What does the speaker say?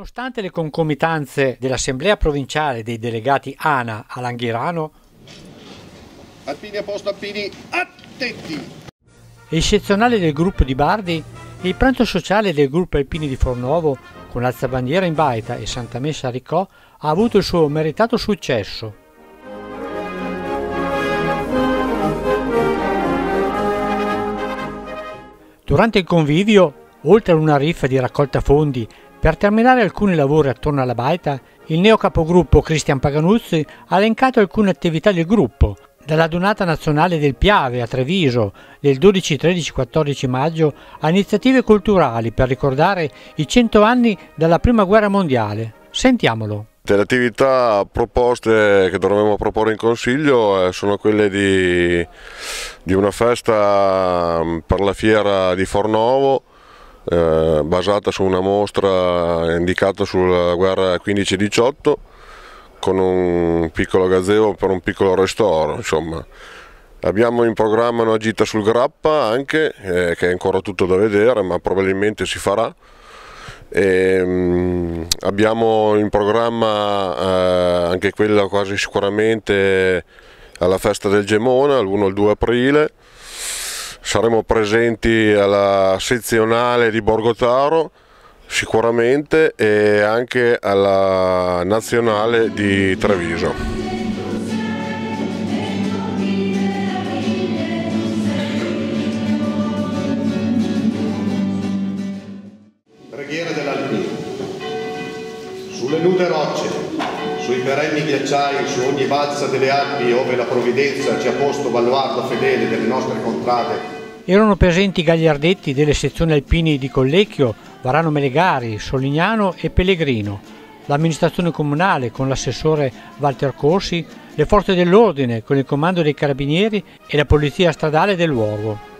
Nonostante le concomitanze dell'Assemblea Provinciale dei Delegati ANA a Langhirano, Alpini a posto, Alpini, attenti! eccezionale del gruppo di Bardi, il pranzo sociale del gruppo Alpini di Fornovo, con alzabandiera in baita e Santa Messa a Ricò, ha avuto il suo meritato successo. Durante il convivio, oltre ad una riffa di raccolta fondi per terminare alcuni lavori attorno alla baita, il neo capogruppo Cristian Paganuzzi ha elencato alcune attività del gruppo, dalla donata nazionale del Piave a Treviso del 12, 13, 14 maggio a iniziative culturali per ricordare i 100 anni dalla Prima Guerra Mondiale. Sentiamolo. Le attività proposte che dovremmo proporre in Consiglio sono quelle di una festa per la fiera di Fornovo, basata su una mostra indicata sulla guerra 15-18, con un piccolo gazebo per un piccolo ristoro. Insomma, abbiamo in programma una gita sul Grappa anche, che è ancora tutto da vedere, ma probabilmente si farà. Abbiamo in programma anche quella quasi sicuramente alla festa del Gemona, l'1 e il 2 aprile. Saremo presenti alla sezionale di Borgotaro sicuramente e anche alla nazionale di Treviso. Preghiera dell'Alpino. Sulle nude rocce, sui perenni ghiacciai, su ogni balza delle Alpi, ove la provvidenza ci ha posto baluardo fedele delle nostre contrade. Erano presenti i gagliardetti delle sezioni alpini di Collecchio, Varano Melegari, Solignano e Pellegrino, l'amministrazione comunale con l'assessore Walter Corsi, le forze dell'ordine con il comando dei carabinieri e la polizia stradale del luogo.